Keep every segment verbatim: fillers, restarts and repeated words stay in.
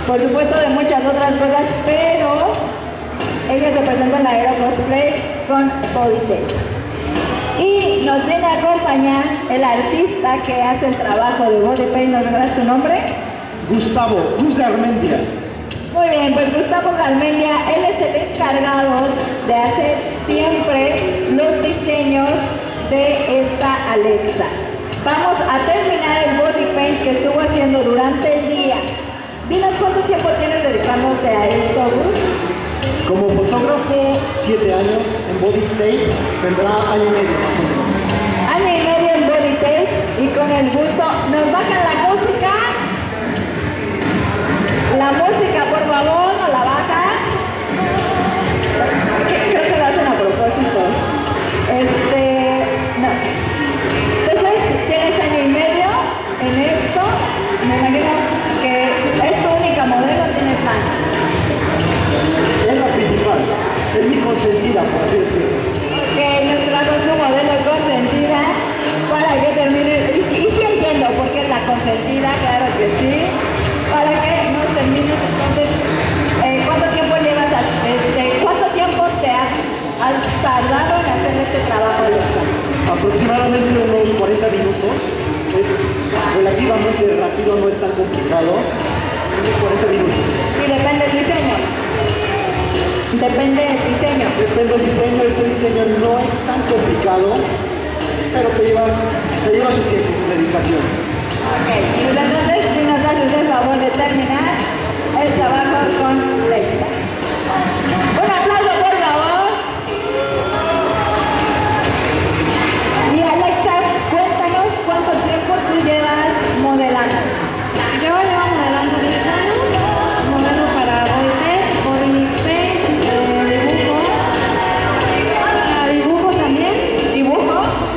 por supuesto de muchas otras cosas, pero ella se presenta en la Aero Cosplay con Body Tape. Y nos viene a acompañar el artista que hace el trabajo de Body Paint. ¿Nos regalas tu nombre? Gustavo, Gus Garmendia. Muy bien, pues Gustavo Garmendia, él es el encargado de hacer siempre los diseños de esta Alexa. Vamos a terminar el Body Paint que estuvo haciendo durante el día. Dinos cuánto tiempo tienes dedicándote a esto, Gus. Como fotógrafo, siete años, en Body Tape tendrá año y medio más o menos. Año y medio en Body Tape y con el gusto. ¿Nos bajan la música? La música, por favor, ¿no la bajan? Creo que lo hacen a propósito. Este, no. Entonces, tienes año y medio en esto. Me imagino que es tu única modelo, tienes más. Es la principal, es mi consentida, por así decirlo. Ok, nos trajo su modelo consentida para que termine. Y, y sí entiendo por qué es la consentida, claro que sí. Para que nos termines entonces. Eh, ¿Cuánto tiempo llevas a, este, cuánto tiempo te has, has tardado en hacer este trabajo, Alexa? Aproximadamente unos cuarenta minutos. Es relativamente rápido, no es tan complicado. Unos cuarenta minutos. Y depende del diseño. Depende del diseño. Depende del diseño, este diseño no es tan complicado, pero te llevas, te llevas su tiempo, su dedicación. Ok, entonces si nos haces el favor de terminar el trabajo con Alexa. Un aplauso, por favor. Y Alexa, cuéntanos cuánto tiempo tú llevas modelando. Yo llevo modelando diez años, modelo para Body Tape, Body Paint, eh, dibujo, para dibujo también, ¿Dibujo?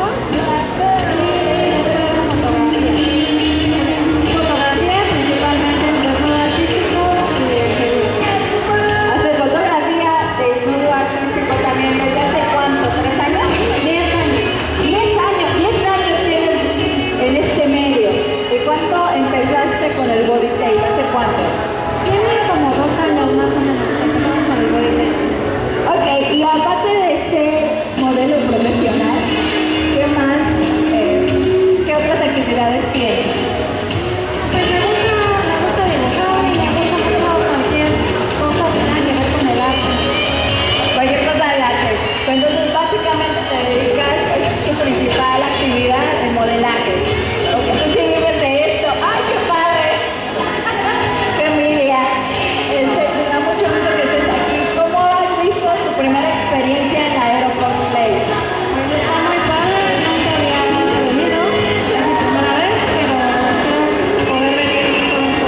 y fotografía, principalmente en desnudo artístico y de estudio. ¿Hace fotografía de estudio artístico también desde hace cuánto? ¿Tres años? diez años. Diez años, diez años tienes en este medio. ¿Y cuánto empezaste con el Body Tape? ¿Hace cuánto? Tiene como dos años más o menos que empezamos con el Body Tape. Ok, y aparte de ser modelo profesional, ¿qué más, eh, qué otras actividades tienes? Pues me gusta, me gusta dibujar y me gusta mucho cualquier cosa que tenga que ver con el arte. Cualquier cosa del arte. Pues entonces básicamente te dedicas, es tu principal actividad, el modelaje. Ok, tú sí vives de esto. ¡Ay, qué padre! ¡Qué envidia! Este, me da mucho gusto que estés aquí. ¿Cómo has visto tu primera experiencia en la Aero Cosplay? Pues está muy padre, nunca había venido, es mi primera vez, pero espero poder venir pronto.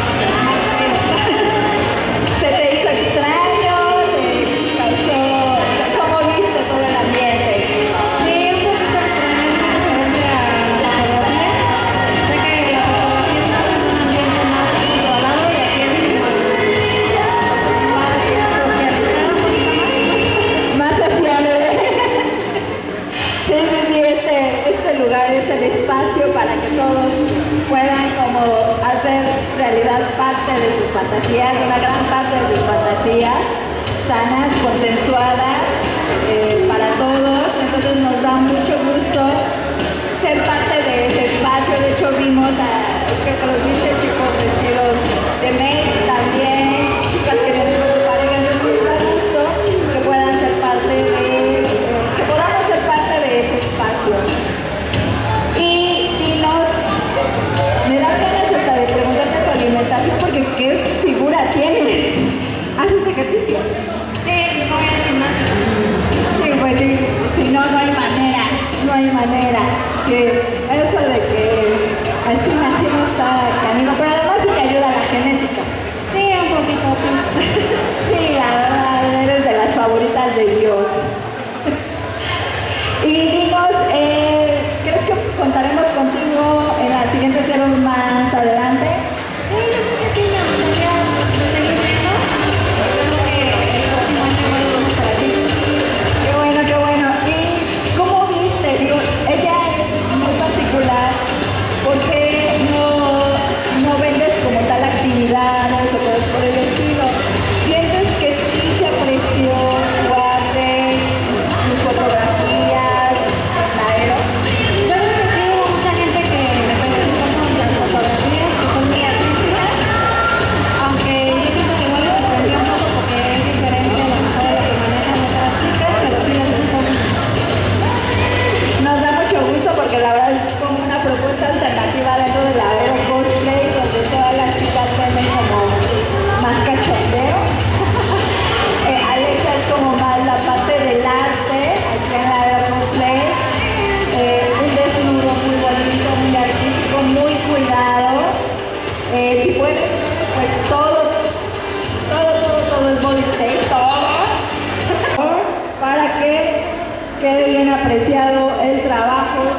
¿Se te hizo extraño? ¿Te causó? ¿Cómo viste todo el ambiente? Sí, un poquito extraño, es muy diferente a la fotografía. Sé que la fotografía está en un ambiente más controlado y aquí es más, más socializado, un poquito más. Más sociable. Sí, sí, sí, este, este lugar es el espacio para que todos puedan como hacer realidad parte de sus fantasías, una gran parte de sus fantasías, sanas, consensuadas, eh, para todos. Entonces nos da mucho gusto ser parte de ese espacio. De hecho vimos a, creo que los viste, chicos vestidos de maid también, chicas que vienen con su pareja. Entonces nos da gusto que puedan ser parte de, eh, que podamos ser parte de ese espacio. Y dinos, me da ganas hasta de preguntarte tu alimentación porque qué figura tienes. ¿Haces ejercicio? Sí, voy al gimnasio. Sí, pues sí, si no, no hay manera, no hay manera. Que eso de que así nacimos está canijo, pero además sí te ayuda la genética. Sí, un poquito, sí. Sí, la verdad, eres de las favoritas de Dios. Y dinos, eh, ¿crees que contaremos contigo en la siguiente cero más adelante? Sí, yo creo que sí, me gustaría seguir viendo. Creo que el próximo año igual vamos para aquí. Qué bueno, qué bueno. ¿Y cómo viste? Digo, ella es muy particular porque no, no ven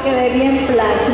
quede bien plano.